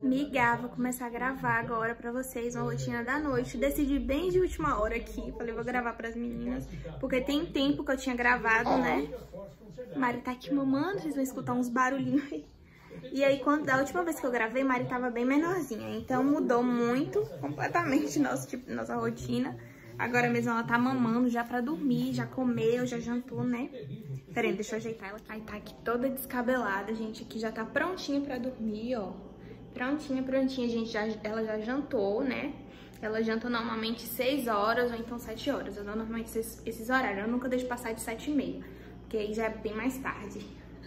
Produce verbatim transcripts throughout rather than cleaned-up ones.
Miga, vou começar a gravar agora pra vocês uma rotina da noite. Decidi bem de última hora aqui. Falei, vou gravar pras meninas, porque tem tempo que eu tinha gravado, né? Mari tá aqui mamando, vocês vão escutar uns barulhinhos aí. E aí, quando, da última vez que eu gravei, Mari tava bem menorzinha. Então mudou muito, completamente nosso, tipo, nossa rotina. Agora mesmo ela tá mamando já pra dormir, já comeu, já jantou, né? Peraí, deixa eu ajeitar ela. Aí tá aqui toda descabelada, gente. Aqui já tá prontinha pra dormir, ó. Prontinha, prontinha, gente. Já, ela já jantou, né? Ela janta normalmente seis horas ou então sete horas. Eu dou normalmente esses, esses horários. Eu nunca deixo passar de sete e meia, porque aí já é bem mais tarde.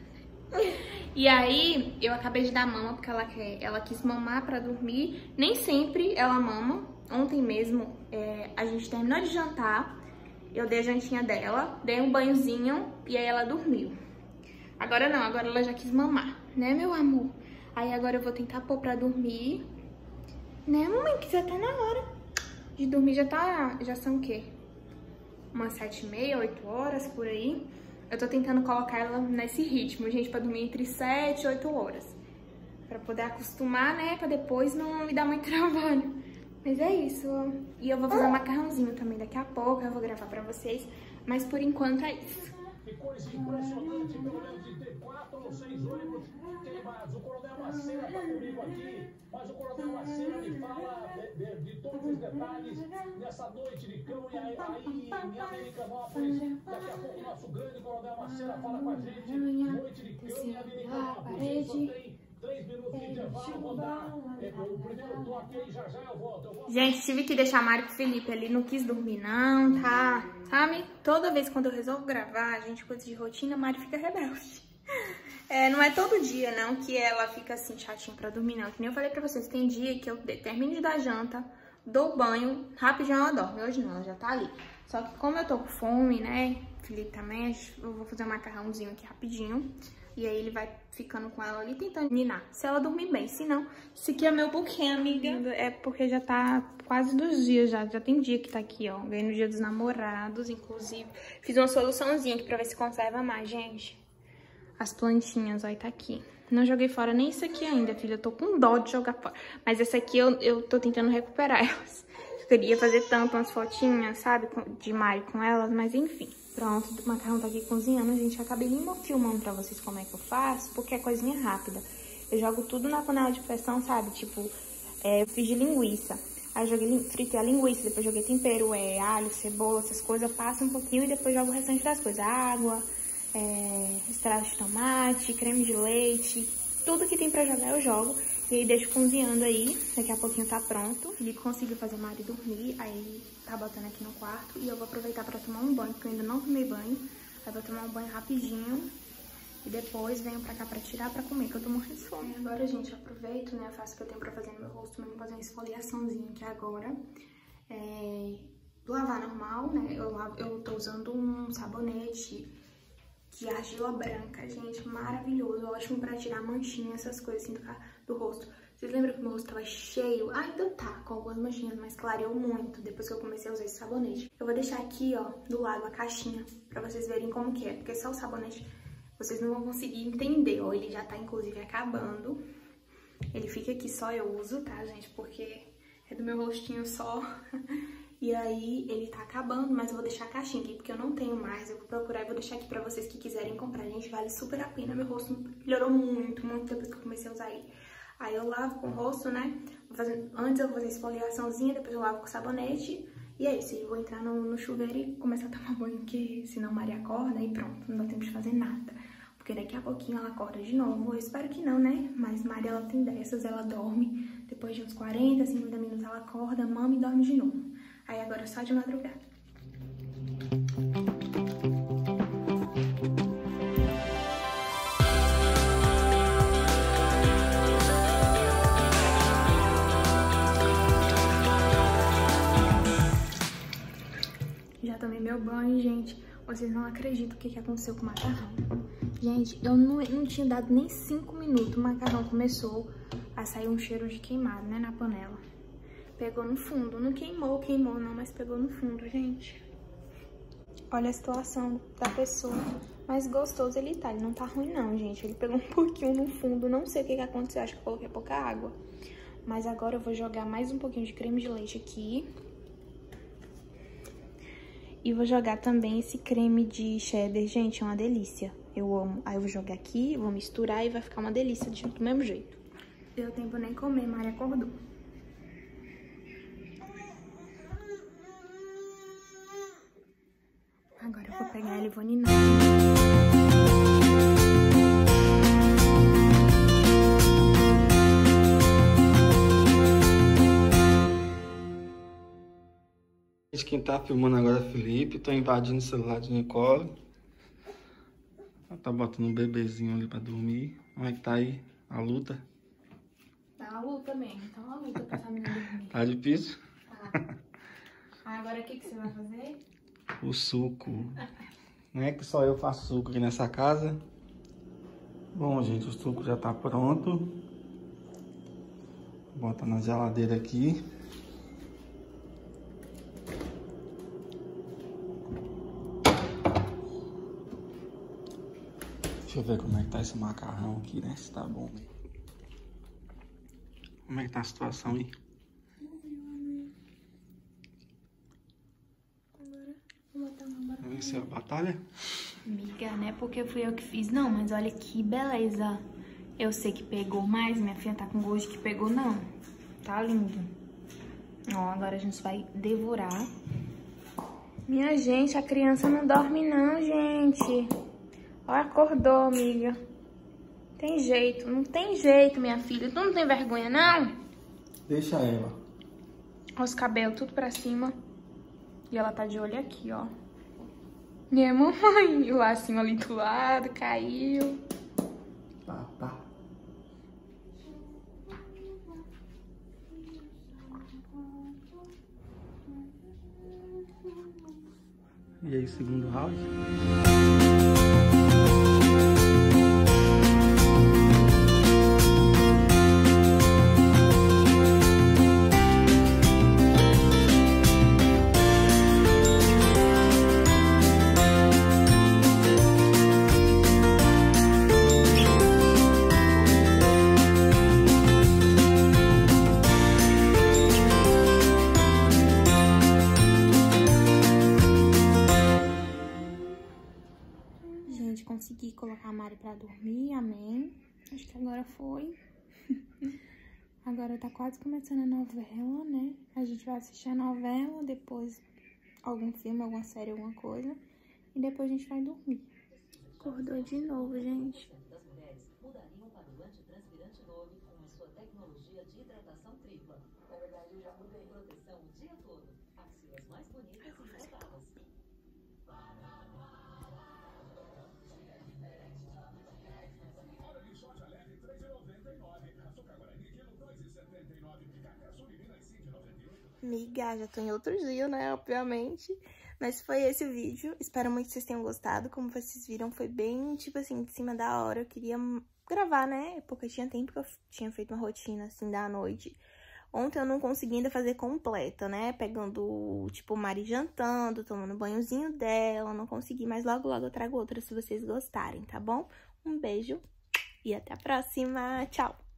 E aí, eu acabei de dar mama porque ela quer, ela quis mamar pra dormir. Nem sempre ela mama. Ontem mesmo, é, a gente terminou de jantar, eu dei a jantinha dela, dei um banhozinho e aí ela dormiu. Agora não, agora ela já quis mamar, né, meu amor? Aí agora eu vou tentar pôr pra dormir, né, mamãe? Que já tá na hora de dormir, já tá, já são o quê? Umas sete e meia, oito horas, por aí. Eu tô tentando colocar ela nesse ritmo, gente, pra dormir entre sete e oito horas. Pra poder acostumar, né, pra depois não me dar muito trabalho. Mas é isso. E eu vou fazer um macarrãozinho também daqui a pouco, eu vou gravar pra vocês. Mas por enquanto é isso. Que coisa impressionante, pelo menos de ter quatro ou seis ônibus queimados. O Coronel Macena tá comigo aqui, mas o Coronel Macena me fala de, de, de todos os detalhes nessa noite de cão. E aí, aí em Americanópolis, daqui a pouco o nosso grande Coronel Macena fala com a gente. Noite de cão em Americanópolis. Só tem três minutos de intervalo, vou dar o primeiro toque aí, já já eu volto, eu volto. Gente, tive que deixar a Mari com o Felipe ali, não quis dormir não, tá? Sabe? Toda vez quando eu resolvo gravar, a gente, coisa de rotina, a Mari fica rebelde. É, não é todo dia, não, que ela fica assim, chatinha pra dormir, não. Que nem eu falei pra vocês, tem dia que eu termino de dar janta, dou banho, rapidinho ela dorme. Hoje não, ela já tá ali. Só que como eu tô com fome, né, Felipe também, eu vou fazer um macarrãozinho aqui rapidinho. E aí ele vai ficando com ela ali, tentando ninar. Se ela dormir bem, se não... Esse aqui é meu buquê, amiga. É porque já tá quase dos dias já. Já tem dia que tá aqui, ó. Ganhei no dia dos namorados, inclusive. Fiz uma soluçãozinha aqui pra ver se conserva mais, gente. As plantinhas, ó, e tá aqui. Não joguei fora nem isso aqui ainda, filha. Eu tô com dó de jogar fora. Mas essa aqui eu, eu tô tentando recuperar elas. Eu queria fazer tanto umas fotinhas, sabe? De Mari com elas, mas enfim. Pronto, o macarrão tá aqui cozinhando, gente. Eu acabei nem filmando pra vocês como é que eu faço, porque é coisinha rápida. Eu jogo tudo na panela de pressão, sabe? Tipo, é, eu fiz de linguiça. Aí eu joguei, fritei a linguiça, depois joguei tempero, é, alho, cebola, essas coisas. Passo um pouquinho e depois jogo o restante das coisas. Água, é, extrato de tomate, creme de leite. Tudo que tem pra jogar eu jogo. E aí deixo cozinhando aí, daqui a pouquinho tá pronto. O Felipe conseguiu fazer a Mari dormir, aí tá botando aqui no quarto. E eu vou aproveitar pra tomar um banho, porque eu ainda não tomei banho. Aí vou tomar um banho rapidinho. E depois venho pra cá pra tirar pra comer, que eu tô morrendo de fome. Agora, gente, eu aproveito, né, eu faço o que eu tenho pra fazer no meu rosto, mesmo fazer uma esfoliaçãozinha aqui agora. É, lavar normal, né, eu, lavo, eu tô usando um sabonete de argila branca, gente, maravilhoso, ótimo pra tirar manchinha, essas coisas assim do, do rosto. Vocês lembram que meu rosto tava cheio? Ah, ainda tá, com algumas manchinhas, mas clareou muito depois que eu comecei a usar esse sabonete. Eu vou deixar aqui, ó, do lado a caixinha, pra vocês verem como que é, porque só o sabonete vocês não vão conseguir entender, ó, ele já tá inclusive acabando. Ele fica aqui só, eu uso, tá, gente, porque é do meu rostinho só. E aí, ele tá acabando, mas eu vou deixar a caixinha aqui, porque eu não tenho mais. Eu vou procurar e vou deixar aqui pra vocês que quiserem comprar. Gente, vale super a pena. Meu rosto melhorou muito, muito depois que eu comecei a usar ele. Aí eu lavo com o rosto, né? Vou fazer, antes eu vou fazer a esfoliaçãozinha, depois eu lavo com sabonete. E é isso, eu vou entrar no, no chuveiro e começar a tomar banho, porque senão Maria acorda e pronto, não dá tempo de fazer nada. Porque daqui a pouquinho ela acorda de novo. Eu espero que não, né? Mas Maria, ela tem dessas, ela dorme. Depois de uns quarenta, cinquenta minutos ela acorda, mama e dorme de novo. Aí agora é só de madrugada. Já tomei meu banho, gente. Vocês não acreditam o que, que aconteceu com o macarrão. Gente, eu não, não tinha dado nem cinco minutos. O macarrão começou a sair um cheiro de queimado, né, na panela. Pegou no fundo. Não queimou, queimou não, mas pegou no fundo, gente. Olha a situação da pessoa. Mas gostoso ele tá, ele não tá ruim não, gente. Ele pegou um pouquinho no fundo, não sei o que que aconteceu, acho que eu coloquei pouca água. Mas agora eu vou jogar mais um pouquinho de creme de leite aqui. E vou jogar também esse creme de cheddar, gente, é uma delícia. Eu amo. Aí eu vou jogar aqui, vou misturar e vai ficar uma delícia do mesmo jeito. Deu tempo nem comer, Mari acordou. Agora eu vou pegar ele e vou ninar. Quem tá filmando agora é Felipe, tô invadindo o celular de Nicole. Ela tá botando um bebezinho ali pra dormir. Como é que tá aí a luta? Tá uma luta mesmo, tá uma luta pra essa menina dormir. Tá difícil? Tá. Agora o que que você vai fazer? O suco. Não é que só eu faço suco aqui nessa casa. Bom, gente, o suco já tá pronto. Bota na geladeira aqui. Deixa eu ver como é que tá esse macarrão aqui, né? Se tá bom. Como é que tá a situação aí? Agora vou botar uma barra. Venceu a batalha? Amiga, não é porque fui eu que fiz, não, mas olha que beleza. Eu sei que pegou mais, minha filha tá com gosto de que pegou, não. Tá lindo. Ó, agora a gente vai devorar. Minha gente, a criança não dorme não, gente. Ó, acordou, amiga. Tem jeito, não tem jeito, minha filha. Tu não tem vergonha, não? Deixa ela. Ó, os cabelos tudo pra cima. E ela tá de olho aqui, ó. Minha mamãe. E o lacinho ali do lado, caiu. Tá, tá. E aí, segundo round? Consegui colocar a Mari pra dormir, amém. Acho que agora foi. Agora tá quase começando a novela, né? A gente vai assistir a novela, depois algum filme, alguma série, alguma coisa. E depois a gente vai dormir. Acordou de novo, gente. das mulheres mudariam para o antitranspirante Dove com a sua tecnologia de hidratação tripla. Na verdade, eu já mudei. Proteção o dia todo. Axilas mais bonitas e hidratadas. Miga, já tô em outro dia, né? Obviamente. Mas foi esse o vídeo. Espero muito que vocês tenham gostado. Como vocês viram, foi bem, tipo assim, de cima da hora. Eu queria gravar, né? Porque tinha tempo que eu tinha feito uma rotina, assim, da noite. Ontem eu não consegui ainda fazer completa, né? Pegando, tipo, Mari jantando, tomando banhozinho dela. Não consegui, mas logo, logo eu trago outra se vocês gostarem, tá bom? Um beijo e até a próxima. Tchau!